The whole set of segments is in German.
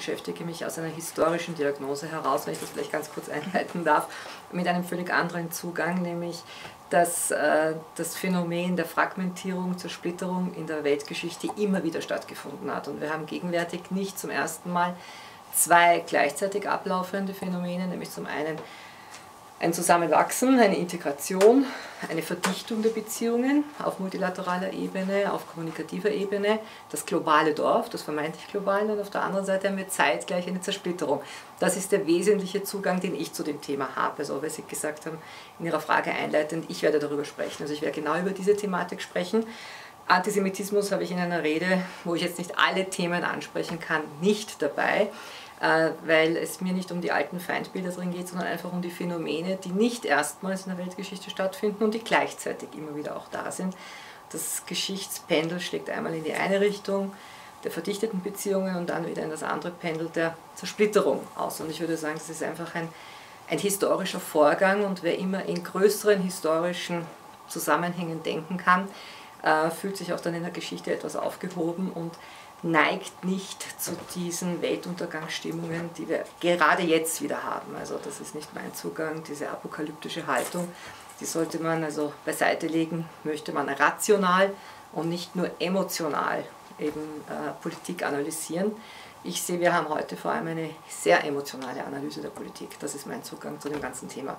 beschäftige mich aus einer historischen Diagnose heraus, wenn ich das vielleicht ganz kurz einleiten darf, mit einem völlig anderen Zugang, nämlich dass das Phänomen der Fragmentierung, Zersplitterung in der Weltgeschichte immer wieder stattgefunden hat. Und wir haben gegenwärtig nicht zum ersten Mal zwei gleichzeitig ablaufende Phänomene, nämlich zum einen ein Zusammenwachsen, eine Integration, eine Verdichtung der Beziehungen auf multilateraler Ebene, auf kommunikativer Ebene, das globale Dorf, das vermeintlich globale, und auf der anderen Seite haben wir zeitgleich eine Zersplitterung. Das ist der wesentliche Zugang, den ich zu dem Thema habe. Also, weil Sie gesagt haben, in Ihrer Frage einleitend, ich werde darüber sprechen. Also ich werde genau über diese Thematik sprechen. Antisemitismus habe ich in einer Rede, wo ich jetzt nicht alle Themen ansprechen kann, nicht dabei, weil es mir nicht um die alten Feindbilder drin geht, sondern einfach um die Phänomene, die nicht erstmals in der Weltgeschichte stattfinden und die gleichzeitig immer wieder auch da sind. Das Geschichtspendel schlägt einmal in die eine Richtung der verdichteten Beziehungen und dann wieder in das andere Pendel der Zersplitterung aus. Und ich würde sagen, das ist einfach ein historischer Vorgang, und wer immer in größeren historischen Zusammenhängen denken kann, fühlt sich auch dann in der Geschichte etwas aufgehoben und neigt nicht zu diesen Weltuntergangsstimmungen, die wir gerade jetzt wieder haben. Also das ist nicht mein Zugang, diese apokalyptische Haltung, die sollte man also beiseite legen, möchte man rational und nicht nur emotional eben Politik analysieren. Ich sehe, wir haben heute vor allem eine sehr emotionale Analyse der Politik. Das ist mein Zugang zu dem ganzen Thema.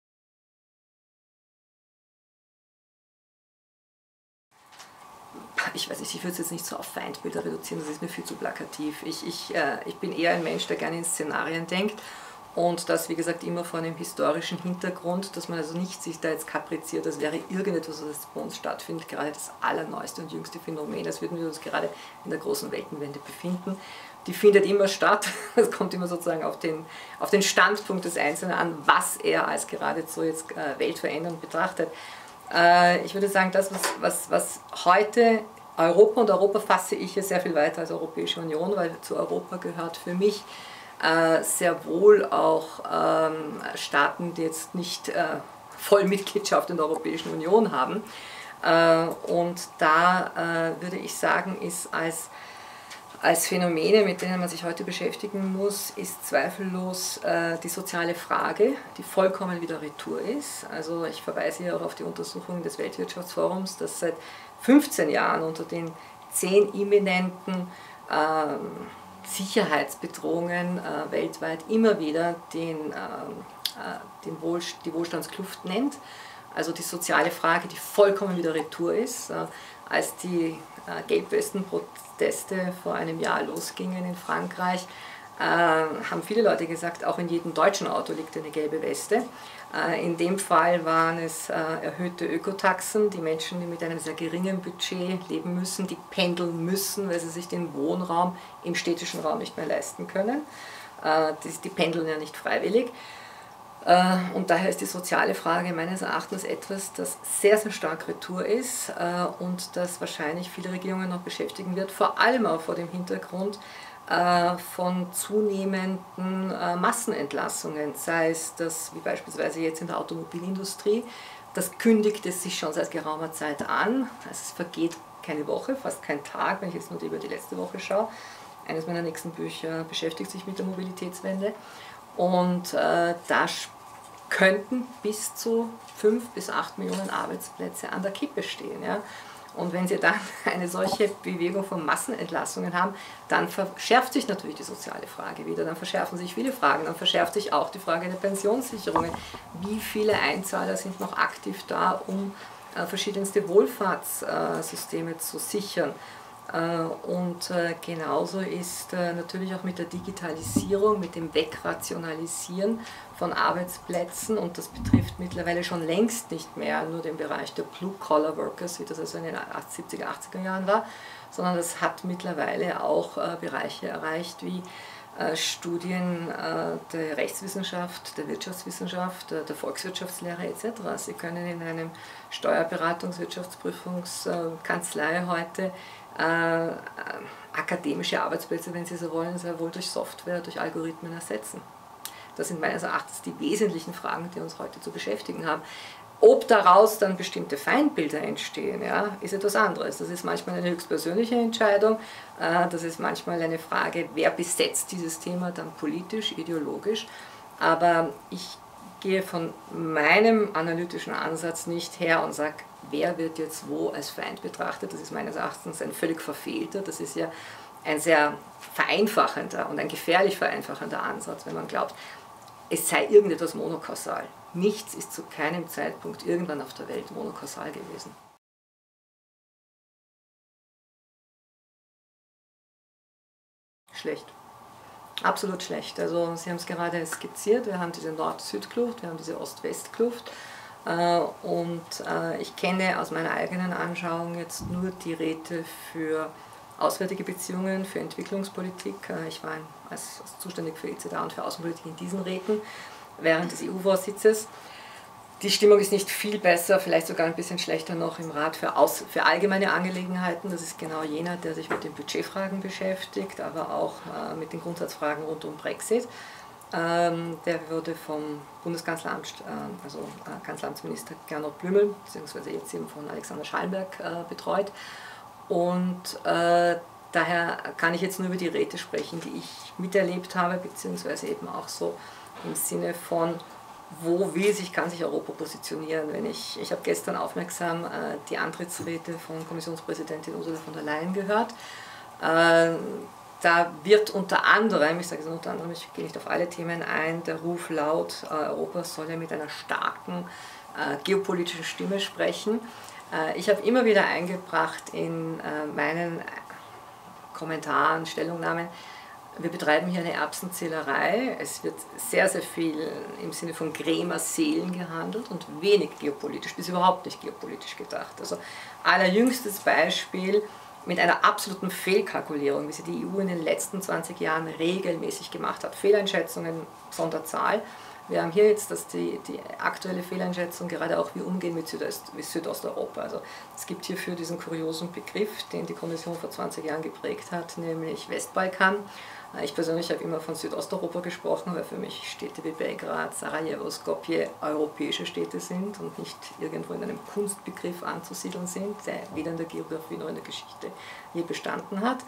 Ich weiß nicht, ich würde es jetzt nicht so auf Feindbilder reduzieren, das ist mir viel zu plakativ. Ich bin eher ein Mensch, der gerne in Szenarien denkt, und das, wie gesagt, immer vor einem historischen Hintergrund, dass man also nicht sich da jetzt kapriziert, als wäre irgendetwas, was bei uns stattfindet, gerade das allerneueste und jüngste Phänomen, als würden wir uns gerade in der großen Weltenwende befinden. Die findet immer statt, es kommt immer sozusagen auf den Standpunkt des Einzelnen an, was er als geradezu jetzt weltverändernd betrachtet. Ich würde sagen, das, was heute Europa, und Europa fasse ich hier sehr viel weiter als Europäische Union, weil zu Europa gehört für mich sehr wohl auch Staaten, die jetzt nicht Vollmitgliedschaft in der Europäischen Union haben. Und da würde ich sagen, ist als Phänomene, mit denen man sich heute beschäftigen muss, ist zweifellos die soziale Frage, die vollkommen wieder retour ist. Also ich verweise hier auch auf die Untersuchungen des Weltwirtschaftsforums, das seit 15 Jahren unter den 10 imminenten Sicherheitsbedrohungen weltweit immer wieder die Wohlstandskluft nennt. Also die soziale Frage, die vollkommen wieder retour ist. Als die Gelbwesten-Proteste vor einem Jahr losgingen in Frankreich, haben viele Leute gesagt, auch in jedem deutschen Auto liegt eine gelbe Weste. In dem Fall waren es erhöhte Ökotaxen, die Menschen, die mit einem sehr geringen Budget leben müssen, die pendeln müssen, weil sie sich den Wohnraum im städtischen Raum nicht mehr leisten können. Die pendeln ja nicht freiwillig. Und daher ist die soziale Frage meines Erachtens etwas, das sehr, sehr stark retour ist und das wahrscheinlich viele Regierungen noch beschäftigen wird, vor allem auch vor dem Hintergrund von zunehmenden Massenentlassungen, sei es das, wie beispielsweise jetzt in der Automobilindustrie, das kündigt es sich schon seit geraumer Zeit an. Es vergeht keine Woche, fast kein Tag, wenn ich jetzt nur über die letzte Woche schaue. Eines meiner nächsten Bücher beschäftigt sich mit der Mobilitätswende. Und da könnten bis zu 5 bis 8 Millionen Arbeitsplätze an der Kippe stehen. Ja? Und wenn Sie dann eine solche Bewegung von Massenentlassungen haben, dann verschärft sich natürlich die soziale Frage wieder, dann verschärfen sich viele Fragen, dann verschärft sich auch die Frage der Pensionssicherungen. Wie viele Einzahler sind noch aktiv da, um verschiedenste Wohlfahrtssysteme zu sichern? Und genauso ist natürlich auch mit der Digitalisierung, mit dem Wegrationalisieren von Arbeitsplätzen, und das betrifft mittlerweile schon längst nicht mehr nur den Bereich der Blue-Collar-Workers, wie das also in den 70er, 80er Jahren war, sondern das hat mittlerweile auch Bereiche erreicht wie Studien der Rechtswissenschaft, der Wirtschaftswissenschaft, der Volkswirtschaftslehre etc. Sie können in einem Steuerberatungs-Wirtschaftsprüfungskanzlei heute akademische Arbeitsplätze, wenn Sie so wollen, sehr wohl durch Software, durch Algorithmen ersetzen. Das sind meines Erachtens die wesentlichen Fragen, die uns heute zu beschäftigen haben. Ob daraus dann bestimmte Feindbilder entstehen, ja, ist etwas anderes. Das ist manchmal eine höchstpersönliche Entscheidung, das ist manchmal eine Frage, wer besetzt dieses Thema dann politisch, ideologisch. Aber ich gehe von meinem analytischen Ansatz nicht her und sage, wer wird jetzt wo als Feind betrachtet. Das ist meines Erachtens ein völlig verfehlter, das ist ja ein sehr vereinfachender und ein gefährlich vereinfachender Ansatz, wenn man glaubt, es sei irgendetwas monokausal. Nichts ist zu keinem Zeitpunkt irgendwann auf der Welt monokausal gewesen. Schlecht. Absolut schlecht. Also Sie haben es gerade skizziert, wir haben diese Nord-Süd-Kluft, wir haben diese Ost-West-Kluft und ich kenne aus meiner eigenen Anschauung jetzt nur die Räte für Auswärtige Beziehungen, für Entwicklungspolitik. Ich war als zuständig für ECDA und für Außenpolitik in diesen Räten während des EU-Vorsitzes. Die Stimmung ist nicht viel besser, vielleicht sogar ein bisschen schlechter noch im Rat für allgemeine Angelegenheiten. Das ist genau jener, der sich mit den Budgetfragen beschäftigt, aber auch mit den Grundsatzfragen rund um Brexit. Der wurde vom Bundeskanzleramt, also Kanzleramtsminister Gernot Blümel, beziehungsweise jetzt eben von Alexander Schallenberg betreut. Und daher kann ich jetzt nur über die Räte sprechen, die ich miterlebt habe, beziehungsweise eben auch so im Sinne von, kann sich Europa positionieren. Ich habe gestern aufmerksam die Antrittsrede von Kommissionspräsidentin Ursula von der Leyen gehört. Da wird unter anderem, ich sage es unter anderem, ich gehe nicht auf alle Themen ein, der Ruf laut, Europa soll ja mit einer starken geopolitischen Stimme sprechen. Ich habe immer wieder eingebracht in meinen Kommentaren, Stellungnahmen, wir betreiben hier eine Erbsenzählerei. Es wird sehr, sehr viel im Sinne von Grämer Seelen gehandelt und wenig geopolitisch, bis überhaupt nicht geopolitisch gedacht. Also allerjüngstes Beispiel mit einer absoluten Fehlkalkulierung, wie sie die EU in den letzten 20 Jahren regelmäßig gemacht hat. Fehleinschätzungen Sonderzahl. Wir haben hier jetzt die aktuelle Fehleinschätzung, gerade auch wie umgehen mit Südosteuropa. Also es gibt hierfür diesen kuriosen Begriff, den die Kommission vor 20 Jahren geprägt hat, nämlich Westbalkan. Ich persönlich habe immer von Südosteuropa gesprochen, weil für mich Städte wie Belgrad, Sarajevo, Skopje europäische Städte sind und nicht irgendwo in einem Kunstbegriff anzusiedeln sind, der weder in der Geografie noch in der Geschichte je bestanden hat.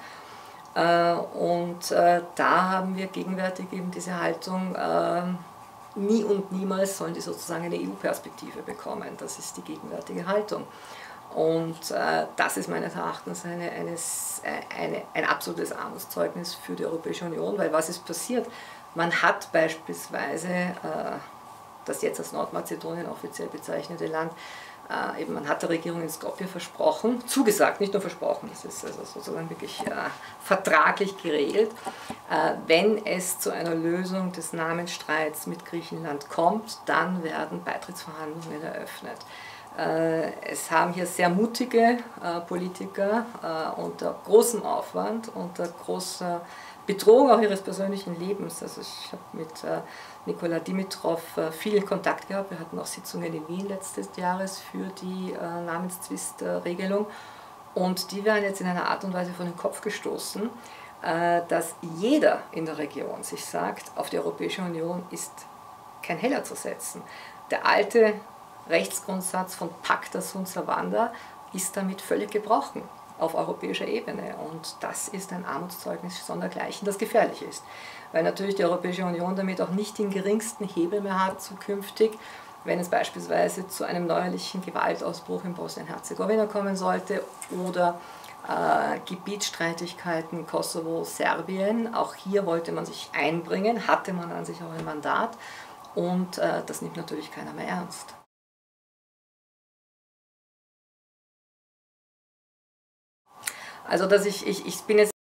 Da haben wir gegenwärtig eben diese Haltung, nie und niemals sollen die sozusagen eine EU-Perspektive bekommen. Das ist die gegenwärtige Haltung. Und das ist meines Erachtens ein absolutes Armutszeugnis für die Europäische Union, weil was ist passiert? Man hat beispielsweise das jetzt als Nordmazedonien offiziell bezeichnete Land, man hat der Regierung in Skopje versprochen, zugesagt, nicht nur versprochen, das ist also sozusagen wirklich vertraglich geregelt, wenn es zu einer Lösung des Namensstreits mit Griechenland kommt, dann werden Beitrittsverhandlungen eröffnet. Es haben hier sehr mutige Politiker unter großem Aufwand, unter großer Bedrohung auch ihres persönlichen Lebens. Also ich habe mit Nikola Dimitrov viel Kontakt gehabt. Wir hatten auch Sitzungen in Wien letztes Jahres für die Namenszwistregelung. Und die werden jetzt in einer Art und Weise vor den Kopf gestoßen, dass jeder in der Region sich sagt, auf die Europäische Union ist kein Heller zu setzen. Der alte Rechtsgrundsatz von Pacta sunt servanda ist damit völlig gebrochen auf europäischer Ebene. Und das ist ein Armutszeugnis sondergleichen, das gefährlich ist. Weil natürlich die Europäische Union damit auch nicht den geringsten Hebel mehr hat zukünftig, wenn es beispielsweise zu einem neuerlichen Gewaltausbruch in Bosnien-Herzegowina kommen sollte oder Gebietsstreitigkeiten Kosovo, Serbien. Auch hier wollte man sich einbringen, hatte man an sich auch ein Mandat und das nimmt natürlich keiner mehr ernst. Also dass ich bin jetzt